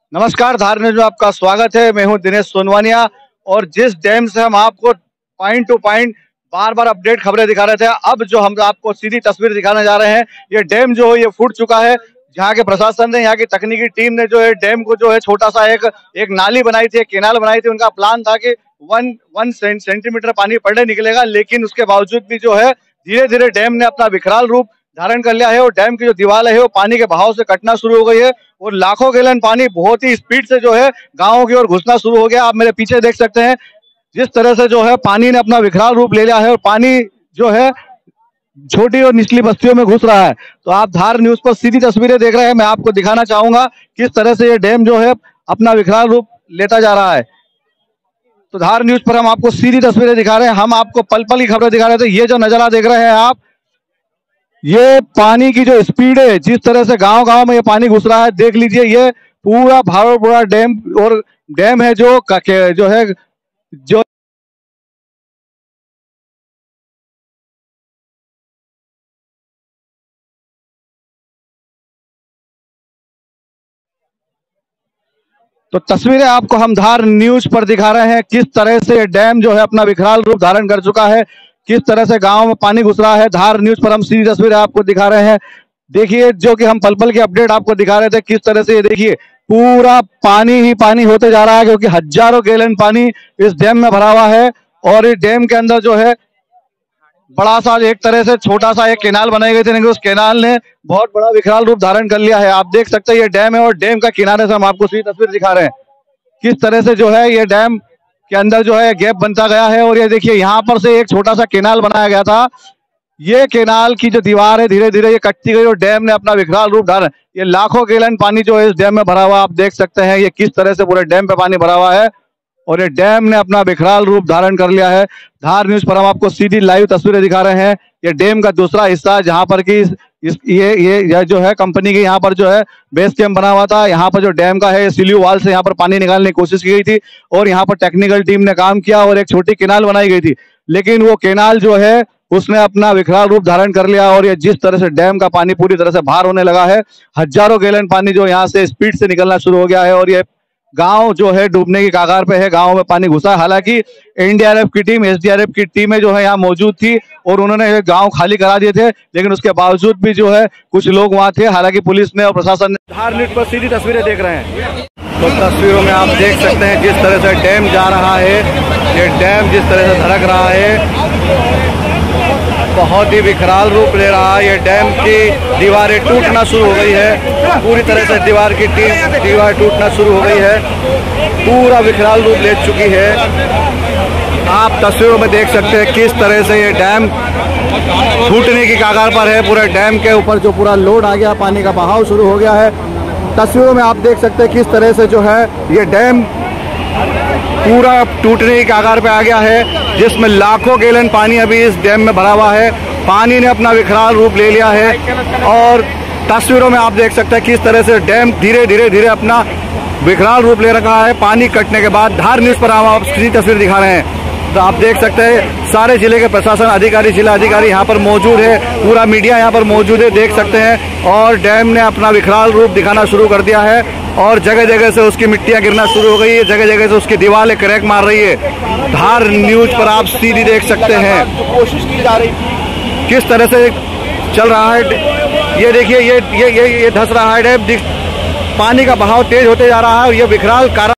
नमस्कार, धार न्यूज में आपका स्वागत है। मैं हूं दिनेश सोनवानिया और जिस डैम से हम आपको पॉइंट टू पॉइंट बार बार अपडेट खबरें दिखा रहे थे, अब जो हम आपको सीधी तस्वीर दिखाने जा रहे हैं, ये डैम जो है ये फूट चुका है। यहाँ के प्रशासन ने, यहाँ की तकनीकी टीम ने जो है डैम को जो है छोटा सा एक नाली बनाई थी, एक केनाल बनाई थी। उनका प्लान था कि वन सेंटीमीटर पानी पर डे निकलेगा, लेकिन उसके बावजूद भी जो है धीरे धीरे डैम ने अपना विकराल रूप धारण कर लिया है और डैम की जो दीवार है वो पानी के बहाव से कटना शुरू हो गई है और लाखों गैलन पानी बहुत ही स्पीड से जो है गांवों की ओर घुसना शुरू हो गया। आप मेरे पीछे देख सकते हैं जिस तरह से जो है पानी ने अपना विकराल रूप ले लिया है और पानी जो है छोटी और निचली बस्तियों में घुस रहा है। तो आप धार न्यूज पर सीधी तस्वीरें देख रहे हैं। मैं आपको दिखाना चाहूंगा किस तरह से ये डैम जो है अपना विकराल रूप लेता जा रहा है। तो धार न्यूज पर हम आपको सीधी तस्वीरें दिखा रहे हैं, हम आपको पल पल की खबरें दिखा रहे थे। ये जो नजारा देख रहे हैं आप, ये पानी की जो स्पीड है, जिस तरह से गांव गांव में ये पानी घुस रहा है, देख लीजिए। ये पूरा भावलपुरा डैम और डैम है जो है जो तो तस्वीरें आपको हम धार न्यूज पर दिखा रहे हैं किस तरह से ये डैम जो है अपना विकराल रूप धारण कर चुका है, किस तरह से गांव में पानी घुस रहा है। धार न्यूज पर हम सीधी तस्वीरें आपको दिखा रहे हैं। देखिए, जो कि हम पल पल की अपडेट आपको दिखा रहे थे, किस तरह से ये देखिए पूरा पानी ही पानी होते जा रहा है, क्योंकि हजारों गैलन पानी इस डैम में भरा हुआ है। और इस डैम के अंदर जो है बड़ा सा एक तरह से छोटा सा एक केनाल बनाई गई थी, लेकिन उस केनाल ने बहुत बड़ा विकराल रूप धारण कर लिया है। आप देख सकते हैं ये डैम है और डैम का किनारे से हम आपको सीधी तस्वीर दिखा रहे हैं किस तरह से जो है ये डैम के अंदर जो है गैप बनता गया है। और ये देखिए यहाँ पर से एक छोटा सा केनाल बनाया गया था, ये केनाल की जो दीवार है धीरे धीरे ये कटती गई और डैम ने अपना विकराल रूप धारण, ये लाखों गैलन पानी जो है इस डैम में भरा हुआ, आप देख सकते हैं ये किस तरह से पूरे डैम पे पानी भरा हुआ है और ये डैम ने अपना विकराल रूप धारण कर लिया है। धार न्यूज पर हम आपको सीधी लाइव तस्वीरें दिखा रहे हैं। ये डैम का दूसरा हिस्सा, जहां पर कि ये जो है कंपनी के यहाँ पर जो है बेस कैंप बना हुआ था। यहाँ पर जो डैम का है सिल्यू वाल से यहाँ पर पानी निकालने की कोशिश की गई थी और यहाँ पर टेक्निकल टीम ने काम किया और एक छोटी केनाल बनाई गई थी, लेकिन वो केनाल जो है उसने अपना विकराल रूप धारण कर लिया और ये जिस तरह से डैम का पानी पूरी तरह से बाहर होने लगा है, हजारों गैलन पानी जो यहाँ से स्पीड से निकलना शुरू हो गया है और ये गांव जो है डूबने की कगार पे है, गांव में पानी घुसा है। हालांकि एनडीआरएफ की टीम, एसडीआरएफ की टीमें जो है यहाँ मौजूद थी और उन्होंने गांव खाली करा दिए थे, लेकिन उसके बावजूद भी जो है कुछ लोग वहां थे। हालांकि पुलिस ने और प्रशासन ने। धार न्यूज पर सीधी तस्वीरें देख रहे हैं, तो तस्वीरों में आप देख सकते हैं जिस तरह से डैम जा रहा है, ये डैम जिस तरह से धड़क रहा है, बहुत ही विकराल रूप ले रहा है। ये डैम की दीवारें टूटना शुरू हो गई है, पूरी तरह से दीवार टूटना शुरू हो गई है, पूरा विकराल रूप ले चुकी है। आप तस्वीरों में देख सकते हैं किस तरह से ये डैम फूटने की कगार पर है। पूरे डैम के ऊपर जो पूरा लोड आ गया, पानी का बहाव शुरू हो गया है। तस्वीरों में आप देख सकते हैं किस तरह से जो है ये डैम पूरा टूटने की कगार पे आ गया है, जिसमें लाखों गैलन पानी अभी इस डैम में भरा हुआ है। पानी ने अपना विकराल रूप ले लिया है और तस्वीरों में आप देख सकते हैं किस तरह से डैम धीरे धीरे अपना विकराल रूप ले रखा है पानी कटने के बाद। धार न्यूज पर हम आप सीधी तस्वीर दिखा रहे हैं, तो आप देख सकते हैं सारे जिले के प्रशासन अधिकारी, जिला अधिकारी यहाँ पर मौजूद है, पूरा मीडिया यहाँ पर मौजूद है, देख सकते हैं। और डैम ने अपना विकराल रूप दिखाना शुरू कर दिया है और जगह जगह से उसकी मिट्टियाँ गिरना शुरू हो गई है, जगह जगह से उसकी दीवारें क्रैक मार रही है। धार न्यूज पर आप सीधी देख सकते हैं कोशिश की जा रही किस तरह से चल रहा है। ये देखिए ये धस रहा है डैम, पानी का बहाव तेज होते जा रहा है और ये विकराल कारण